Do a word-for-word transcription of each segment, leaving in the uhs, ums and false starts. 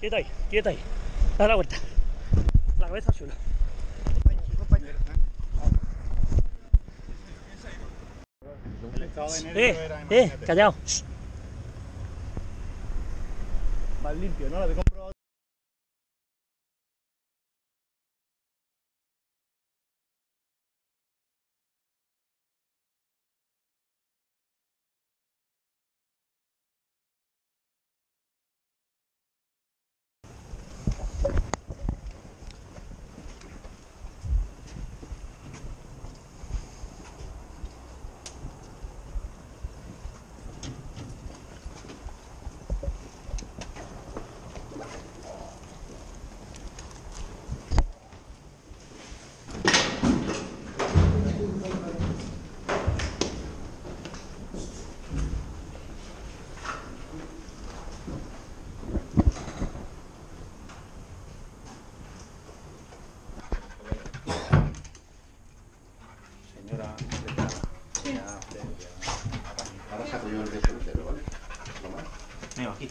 quieta ahí, quieta ahí. Da la vuelta. La cabeza al suelo. El estado de nervio Eh, era, eh, imagínate. callao. Más limpio, ¿no? La había comprobado. Señora, ya, ya, ya. Ahora saco yo el de soltero, ¿vale? ¿No más? Venga, aquí.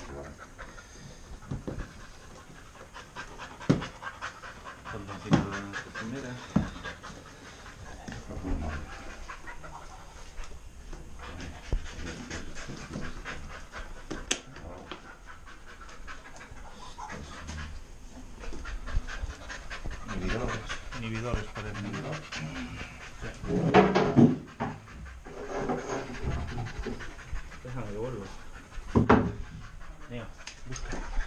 Condoncito de primera. Inhibidores. Inhibidores para el inhibidor. Déjame que vuelvo. Venga, busca.